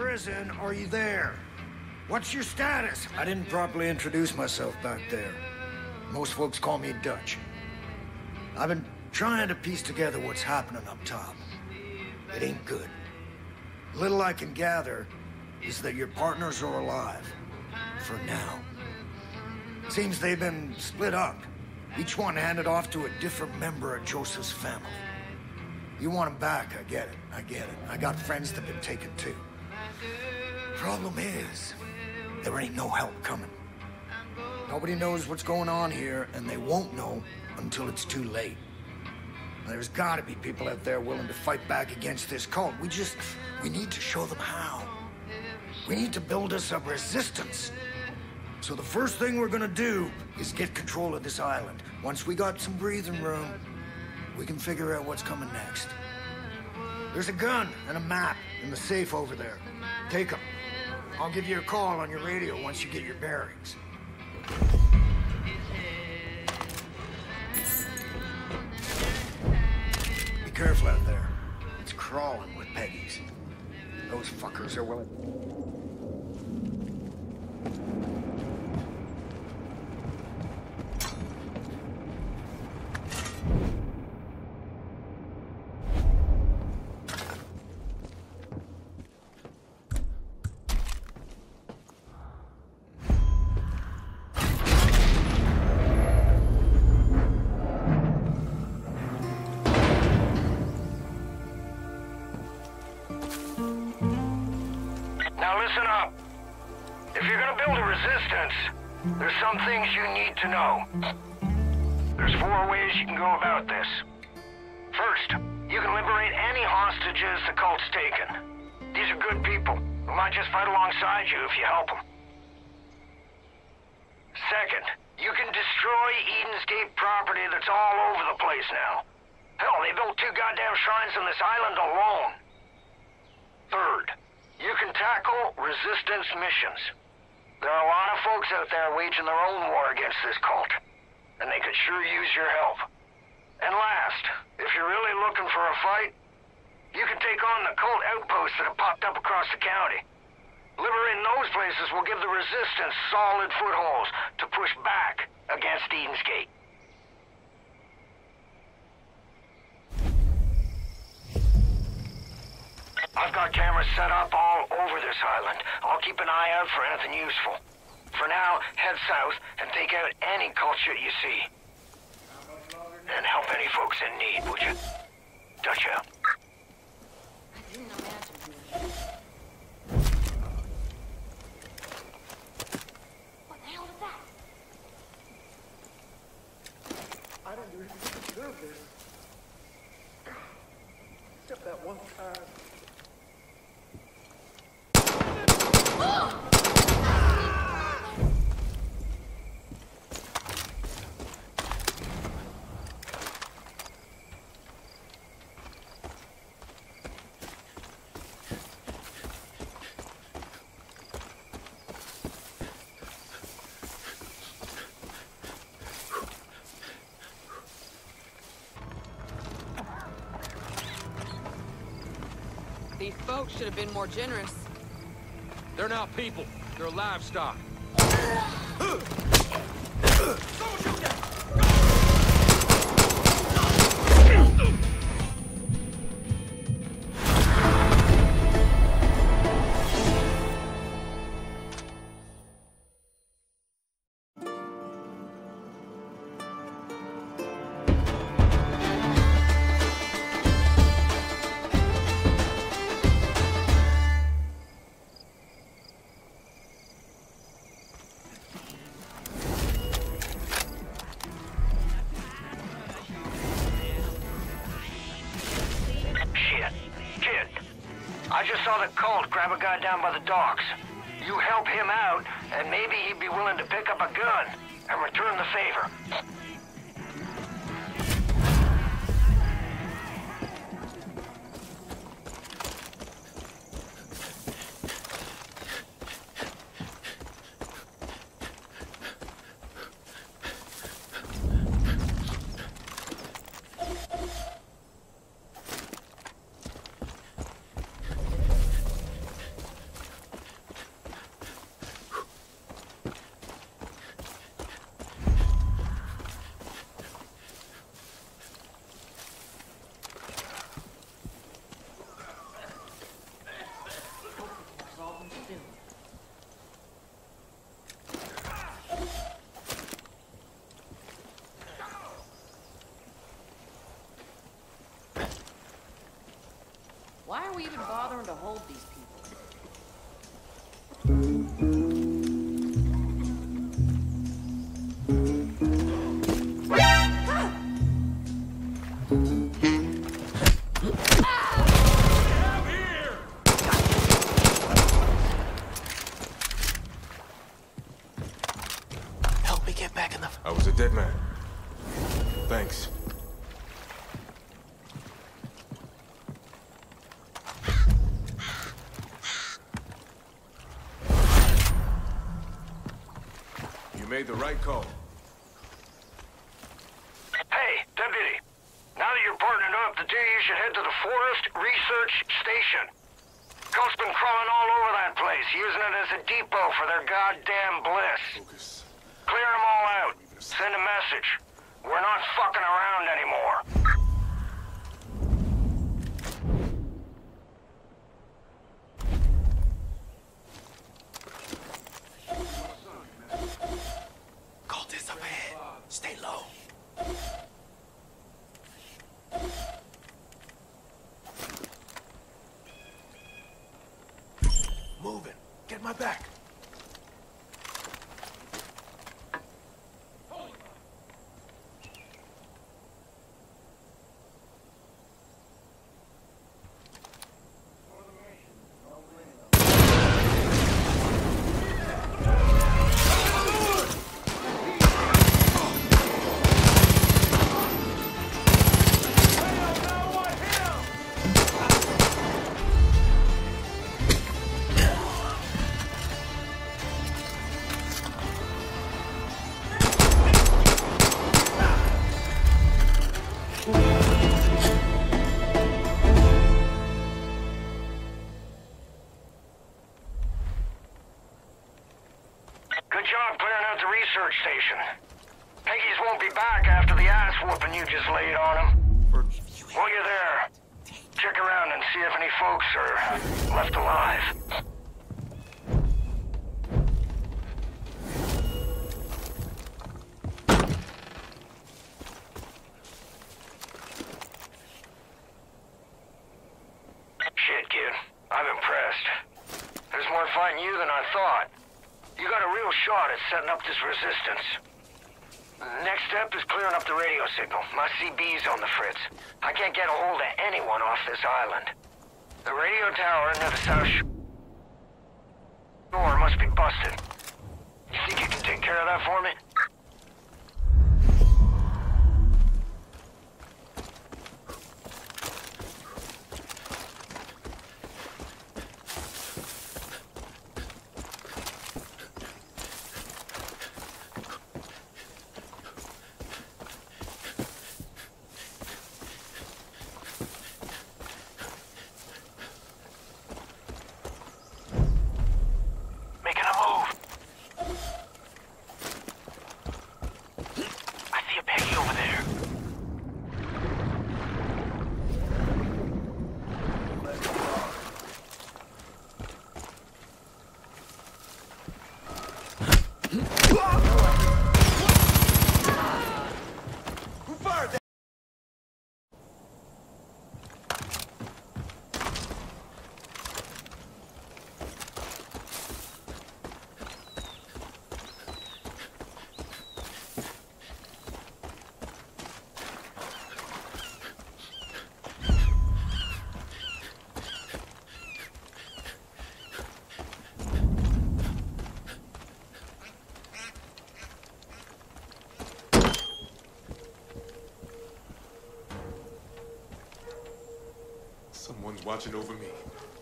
prison, are you there? What's your status? I didn't properly introduce myself back there. Most folks call me Dutch. I've been trying to piece together what's happening up top. It ain't good. Little I can gather is that your partners are alive. For now. Seems they've been split up. Each one handed off to a different member of Joseph's family. You want them back, I get it. I got friends that've been taken too. Problem is, there ain't no help coming. Nobody knows what's going on here, and they won't know until it's too late. There's gotta be people out there willing to fight back against this cult. We need to show them how. We need to build us a resistance. So the first thing we're gonna do is get control of this island. Once we got some breathing room, we can figure out what's coming next. There's a gun and a map in the safe over there. Take them. I'll give you a call on your radio once you get your bearings. Be careful out there. It's crawling with Peggies. Those fuckers are willing. Now listen up. If you're gonna build a resistance, there's some things you need to know. There's 4 ways you can go about this. First, you can liberate any hostages the cult's taken. These are good people who might just fight alongside you if you help them. Second, you can destroy Eden's Gate property that's all over the place now. Hell, they built 2 goddamn shrines on this island alone. Third, you can tackle resistance missions. There are a lot of folks out there waging their own war against this cult, and they could sure use your help. And last, if you're really looking for a fight, you can take on the cult outposts that have popped up across the county. Liberating those places will give the resistance solid footholds to push back against Eden's Gate. I've got cameras set up all over this island. I'll keep an eye out for anything useful. For now, head south and take out any cult shit you see. And help any folks in need, would you? Dutch out. I didn't imagine doing this. What the hell was that? I didn't even deserve this. Except that one time. These folks should have been more generous. They're not people. They're livestock. I just saw the cult grab a guy down by the docks. You help him out, and maybe he'd be willing to pick up a gun and return the favor. we even bothering to hold these people? Help me get back in the... I was a dead man. Thanks. You made the right call. Hey, Deputy. Now that you're partnered up, the two of you should head to the Forest Research Station. Coast's been crawling all over that place, using it as a depot for their goddamn bliss. Focus. Clear them all out. Send a message. We're not fucking around anymore. Cultists up ahead. Stay low. Moving. Get my back. Good job clearing out the research station. Piggies won't be back after the ass whooping you just laid on them. While you're there, check around and see if any folks are left alive. Shit, kid. I'm impressed. There's more fighting you than I thought. You got a real shot at setting up this resistance. Next step is clearing up the radio signal. My CB's on the fritz. I can't get a hold of anyone off this island. The radio tower near the south shore must be busted. You think you can take care of that for me? Making a move. I see a Peggy over there. Who fired that? Someone's watching over me.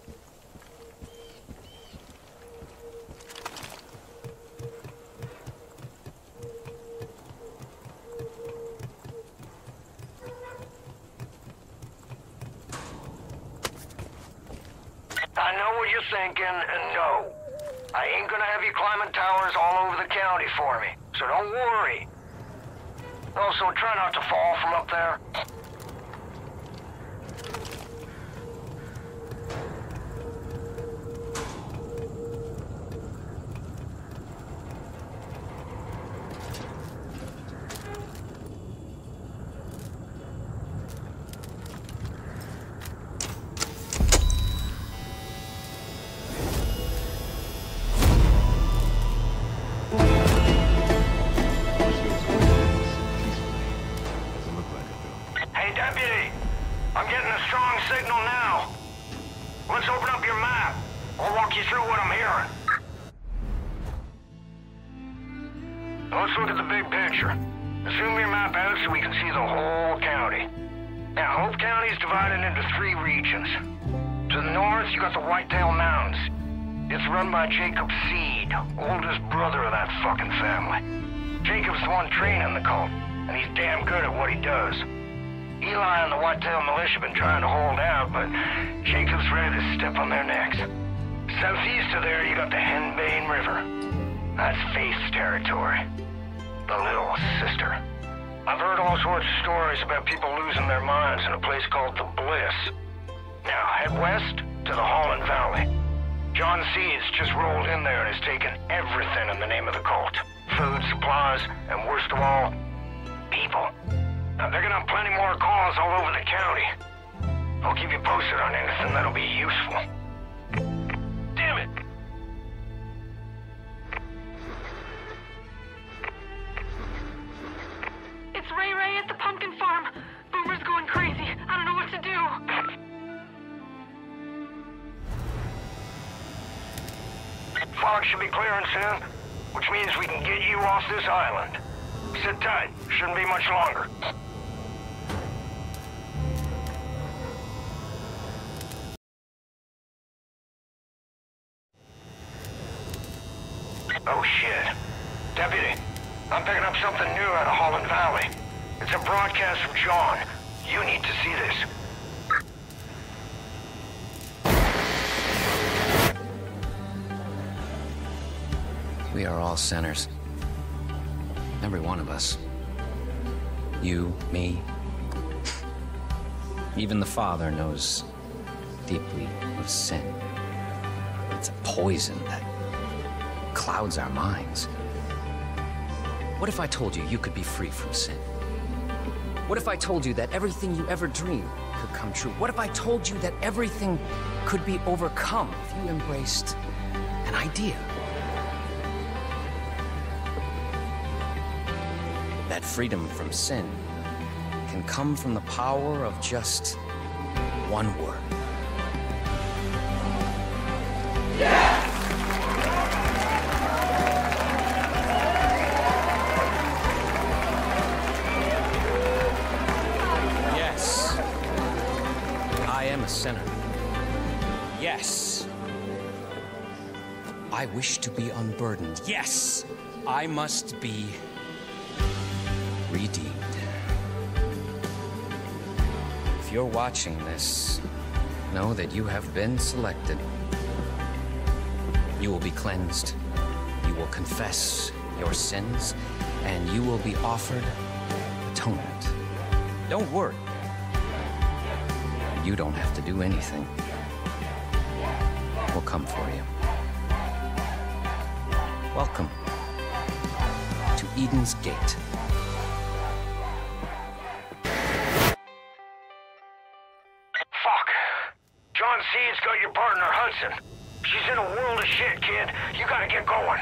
I know what you're thinking, and no. I ain't gonna have you climbing towers all over the county for me, so don't worry. Also, try not to fall from up there. what I'm hearing. Let's look at the big picture. Zoom your map out so we can see the whole county. Now, Hope County is divided into 3 regions. To the north, you got the Whitetail Mountains. It's run by Jacob Seed, oldest brother of that fucking family. Jacob's the one training the cult, and he's damn good at what he does. Eli and the Whitetail Militia have been trying to hold out, but Jacob's ready to step on their necks. Southeast of there, you got the Henbane River. That's Faith's territory. The Little Sister. I've heard all sorts of stories about people losing their minds in a place called the Bliss. Now, head west to the Holland Valley. John Seeds just rolled in there and has taken everything in the name of the cult. Food, supplies, and worst of all, people. Now, they're gonna have plenty more calls all over the county. I'll keep you posted on anything that'll be useful. Damn it! It's Ray at the pumpkin farm. Boomer's going crazy. I don't know what to do. Fog should be clearing soon, which means we can get you off this island. Sit tight. Shouldn't be much longer. Oh shit. Deputy, I'm picking up something new out of Holland Valley. It's a broadcast from John. You need to see this. We are all sinners. Every one of us. You, me. Even the Father knows deeply of sin. It's a poison that clouds our minds. What if I told you you could be free from sin? What if I told you that everything you ever dreamed could come true? What if I told you that everything could be overcome if you embraced an idea? That freedom from sin can come from the power of just one word. Yes, I am a sinner. Yes, I wish to be unburdened. Yes, I must be redeemed. If you're watching this, know that you have been selected. You will be cleansed. You will confess your sins, and you will be offered atonement. Don't worry. You don't have to do anything. We'll come for you. Welcome to Eden's Gate. John Seed's got your partner, Hudson. She's in a world of shit, kid. You gotta get going.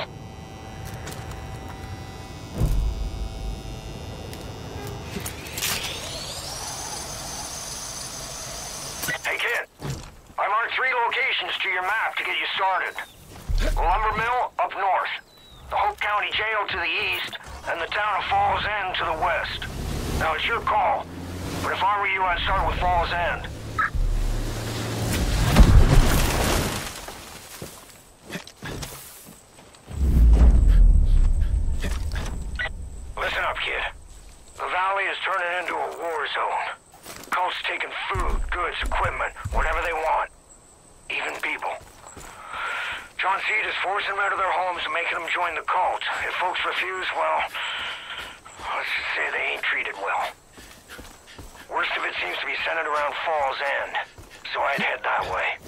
Hey, kid. I marked 3 locations to your map to get you started. The lumber mill up north, the Hope County Jail to the east, and the town of Falls End to the west. Now, it's your call, but if I were you, I'd start with Falls End. Listen up, kid. The valley is turning into a war zone. Cults taking food, goods, equipment, whatever they want. Even people. John Seed is forcing them out of their homes and making them join the cult. If folks refuse, well, let's just say they ain't treated well. Worst of it seems to be centered around Falls End, so I'd head that way.